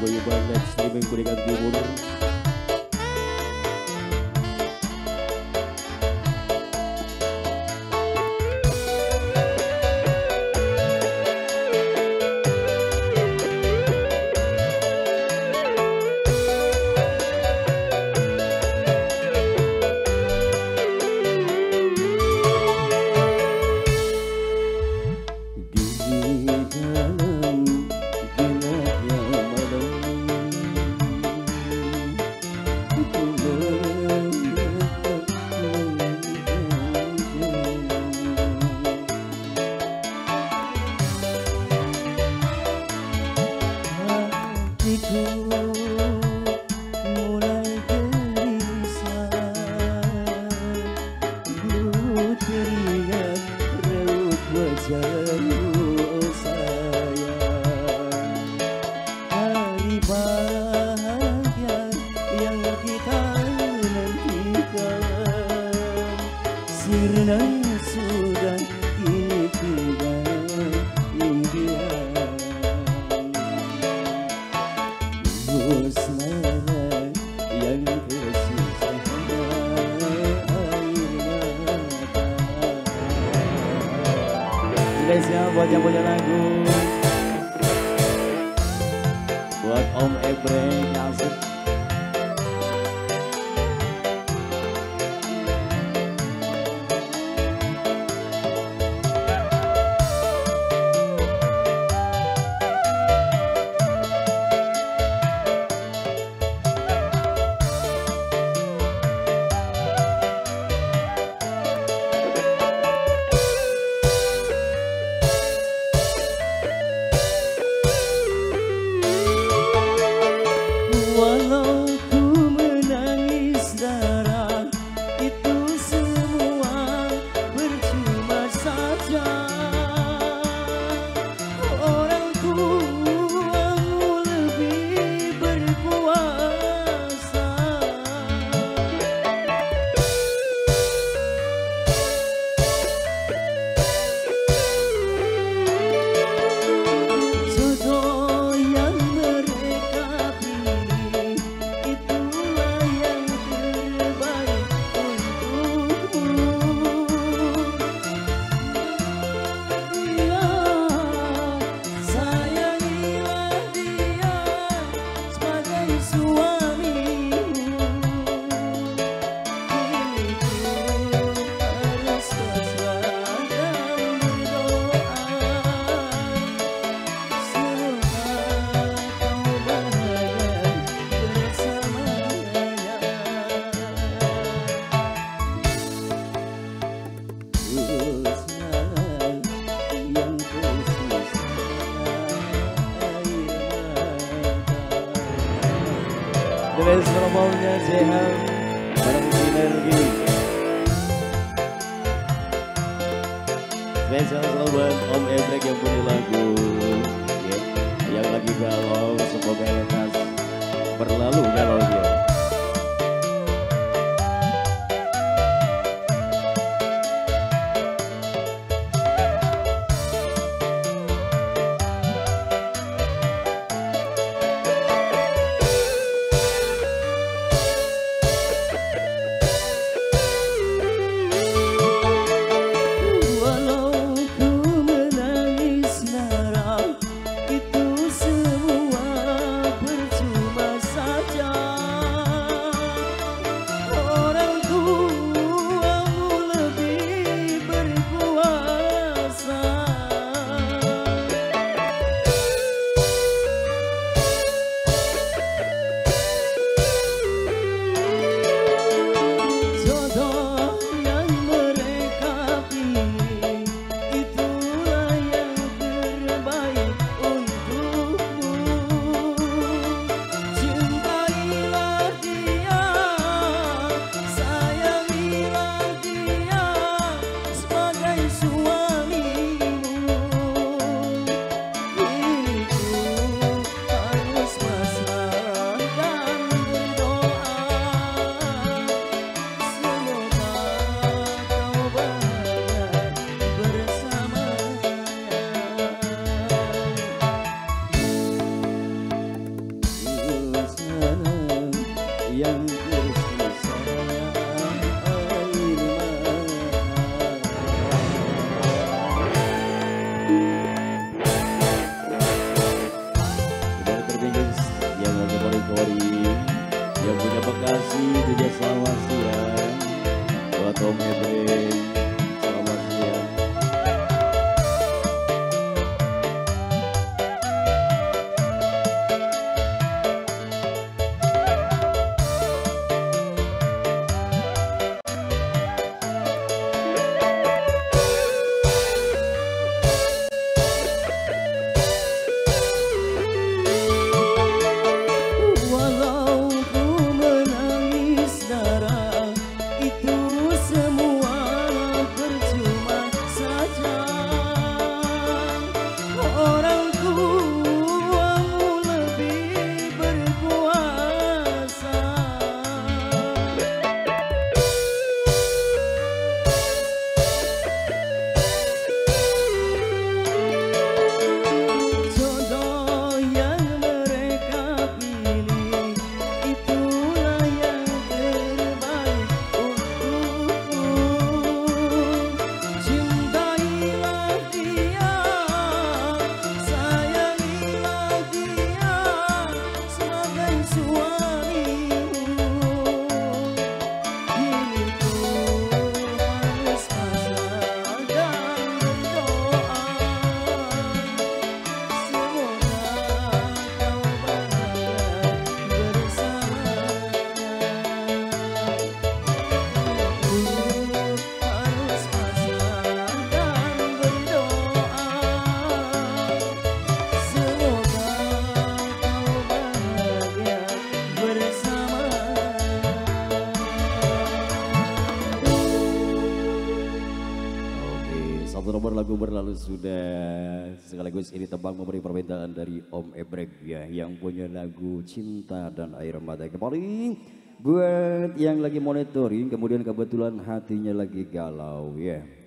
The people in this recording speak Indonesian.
paguyuban live streaming Kuningan Timur. Sirna sudah kini tinggal impian. Musnah yang tersisa air mata. Spesial buat yang punya lagu, buat Om Ebreng Yasir. Walau ku menangis darah, itu semua percuma saja. Orang tuamu lebih berkuasa. Jodoh yang mereka pilih itulah yang terbaik untukmu. Ya, sayangilah dia sebagai suamimu. Kini ku harus pasrah dan berdoa. Semoga kau bahagia bersamanya. Musnah yang tersisa air mata. The best promonya Jeham bareng Sinergi. Spesial selalu buat Om Ebrek yang punya lagu ya. Yang lagi galau, semoga lekas berlalu galaunya. Walau ku menangis darah, Om Ebrek. Selamat siang. Walau ku menangis darah, itu semua percuma saja. Orang tuamu lebih berkuasa. Jodoh yang mereka pilih, itulah yang terbaik untukku. Cintailah dia, sayangilah dia sebagai suamimu. Kini ku harus pasrah dan berdoa, semoga kau bahagia bersamanya. Ku harus pasrah dan berdoa, semoga kau bahagia Oke, satu nomor lagu berlalu sudah. Sekaligus ini tebang memberi permintaan dari Om Ebrek ya, yang punya lagu Cinta dan Air Mata. Kembali buat yang lagi monitoring, kemudian kebetulan hatinya lagi galau ya.